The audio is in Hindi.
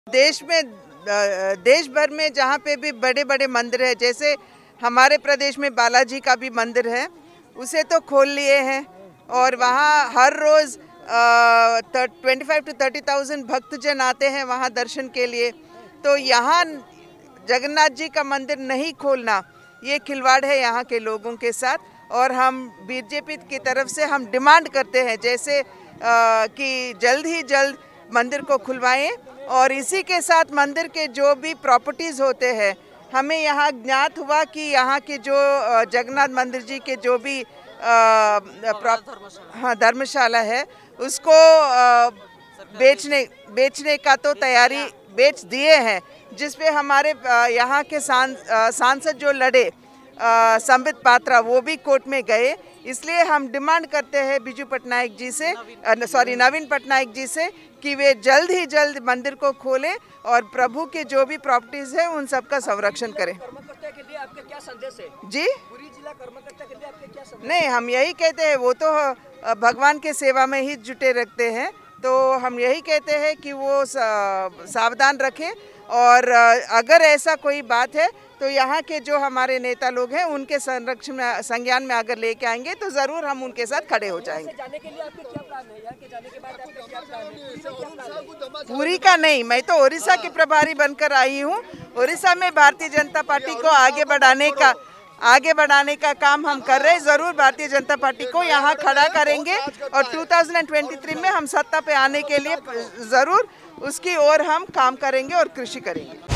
देश भर में जहाँ पे भी बड़े बड़े मंदिर है, जैसे हमारे प्रदेश में बालाजी का भी मंदिर है, उसे तो खोल लिए हैं और वहाँ हर रोज़ 25 to 30,000 भक्तजन आते हैं वहाँ दर्शन के लिए। तो यहाँ जगन्नाथ जी का मंदिर नहीं खोलना ये खिलवाड़ है यहाँ के लोगों के साथ। और हम बीजेपी की तरफ से हम डिमांड करते हैं जैसे कि जल्द ही जल्द मंदिर को खुलवाएं और इसी के साथ मंदिर के जो भी प्रॉपर्टीज़ होते हैं, हमें यहाँ ज्ञात हुआ कि यहाँ के जो जगन्नाथ मंदिर जी के जो भी धर्मशाला है उसको बेचने का तो तैयारी बेच दिए हैं, जिसपे हमारे यहाँ के सांसद जो लड़े संबित पात्रा वो भी कोर्ट में गए। इसलिए हम डिमांड करते हैं नवीन पटनायक जी से कि वे जल्द ही जल्द मंदिर को खोलें और प्रभु के जो भी प्रॉपर्टीज है उन सब का संरक्षण करें। आपका क्या संदेश है जी? पूरी जिला कर्मकर्ता के लिए आपके क्या संदेश? नहीं, हम यही कहते हैं, वो तो भगवान के सेवा में ही जुटे रखते हैं, तो हम यही कहते हैं कि वो सावधान रखें और अगर ऐसा कोई बात है तो यहाँ के जो हमारे नेता लोग हैं उनके संज्ञान में अगर लेके आएंगे तो ज़रूर हम उनके साथ खड़े हो जाएंगे। जाने के लिए आपके क्या प्लान है? यहाँ के जाने के बाद आपका क्या प्लान है? पूरी का नहीं, मैं तो उड़ीसा की प्रभारी बनकर आई हूँ। उड़ीसा में भारतीय जनता पार्टी को आगे बढ़ाने का काम हम कर रहे हैं। ज़रूर भारतीय जनता पार्टी को यहाँ खड़ा करेंगे और 2023 में हम सत्ता पे आने के लिए ज़रूर उसकी ओर हम काम करेंगे और कृषि करेंगे।